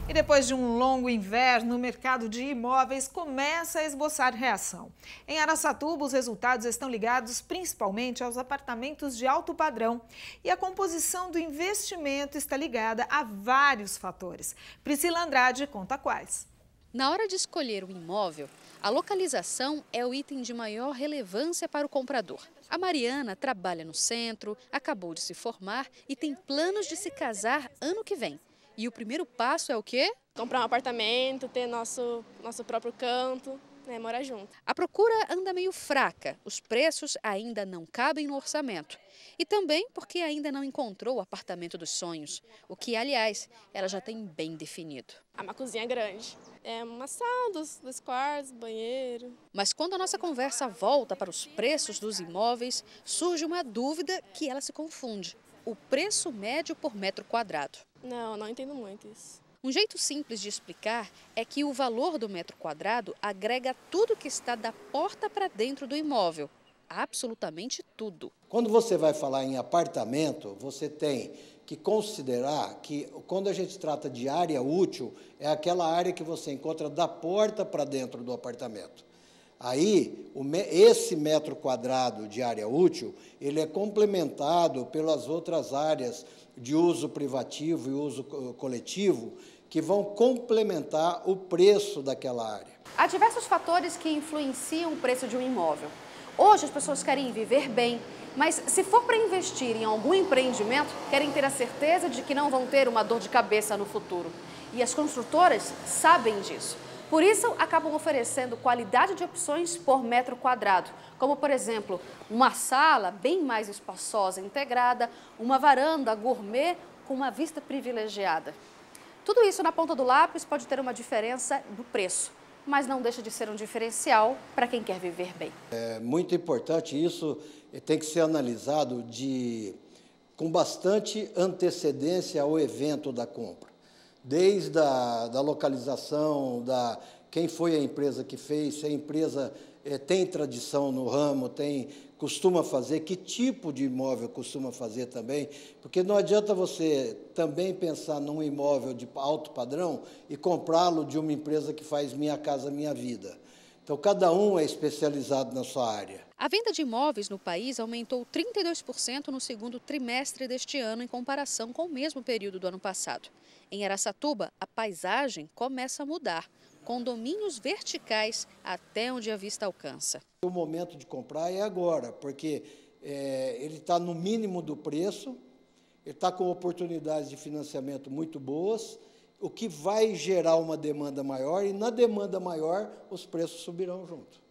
E depois de um longo inverno, o mercado de imóveis começa a esboçar reação. Em Araçatuba, os resultados estão ligados principalmente aos apartamentos de alto padrão. E a composição do investimento está ligada a vários fatores. Priscila Andrade conta quais. Na hora de escolher um imóvel, a localização é o item de maior relevância para o comprador. A Mariana trabalha no centro, acabou de se formar e tem planos de se casar ano que vem. E o primeiro passo é o quê? Comprar um apartamento, ter nosso próprio canto, morar junto. A procura anda meio fraca, os preços ainda não cabem no orçamento. E também porque ainda não encontrou o apartamento dos sonhos, o que, aliás, ela já tem bem definido. Uma cozinha grande, uma sala, dois quartos, banheiro. Mas quando a nossa conversa volta para os preços dos imóveis, surge uma dúvida que ela se confunde. O preço médio por metro quadrado. Não entendo muito isso. Um jeito simples de explicar é que o valor do metro quadrado agrega tudo que está da porta para dentro do imóvel. Absolutamente tudo. Quando você vai falar em apartamento, você tem que considerar que quando a gente trata de área útil, é aquela área que você encontra da porta para dentro do apartamento. Aí, esse metro quadrado de área útil, ele é complementado pelas outras áreas de uso privativo e uso coletivo, que vão complementar o preço daquela área. Há diversos fatores que influenciam o preço de um imóvel. Hoje as pessoas querem viver bem, mas se for para investir em algum empreendimento, querem ter a certeza de que não vão ter uma dor de cabeça no futuro. E as construtoras sabem disso. Por isso, acabam oferecendo qualidade de opções por metro quadrado, como, por exemplo, uma sala bem mais espaçosa integrada, uma varanda gourmet com uma vista privilegiada. Tudo isso na ponta do lápis pode ter uma diferença do preço, mas não deixa de ser um diferencial para quem quer viver bem. É muito importante, isso tem que ser analisado com bastante antecedência ao evento da compra. Desde a localização, quem foi a empresa que fez, se a empresa tem tradição no ramo, costuma fazer, que tipo de imóvel costuma fazer também, porque não adianta você também pensar num imóvel de alto padrão e comprá-lo de uma empresa que faz Minha Casa Minha Vida. Então, cada um é especializado na sua área. A venda de imóveis no país aumentou 32% no segundo trimestre deste ano em comparação com o mesmo período do ano passado. Em Araçatuba, a paisagem começa a mudar. Condomínios verticais até onde a vista alcança. O momento de comprar é agora, porque ele está no mínimo do preço, ele está com oportunidades de financiamento muito boas, o que vai gerar uma demanda maior, e na demanda maior os preços subirão junto.